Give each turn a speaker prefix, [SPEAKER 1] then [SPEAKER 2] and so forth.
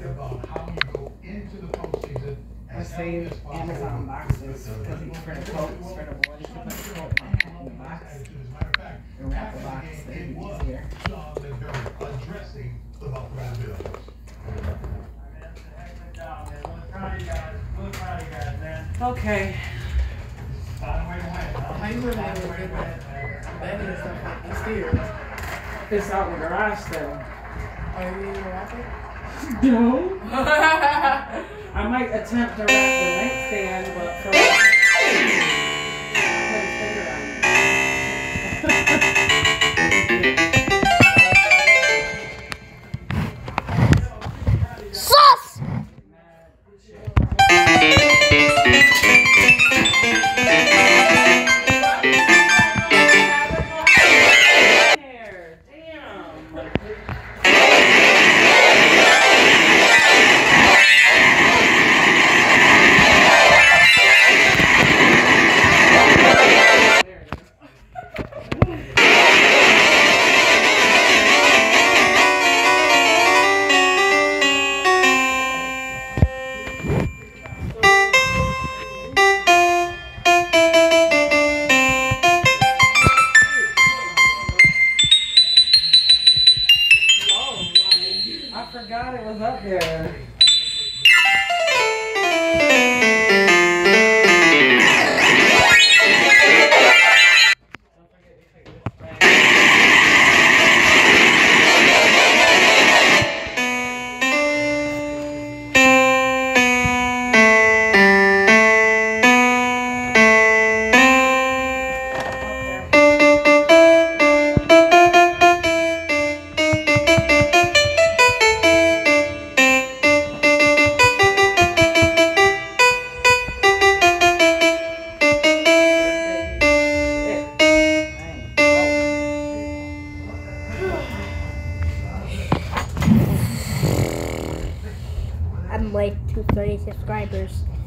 [SPEAKER 1] about how you go into the postseason.
[SPEAKER 2] I saved Amazon boxes because he's for the coats for the boys. He put the coat in the box and wrap the box in easier.
[SPEAKER 1] Addressing the Buffalo Bills.
[SPEAKER 2] Okay.
[SPEAKER 3] How you really able to get that and stuff like the stairs?
[SPEAKER 2] It's out in the garage still.
[SPEAKER 3] Are you going to wrap it?
[SPEAKER 2] No. I might attempt to wrap the nightstand, but for I'll put his finger on it.
[SPEAKER 4] Sus!
[SPEAKER 2] I forgot it was up there.
[SPEAKER 4] I'm like 230 subscribers.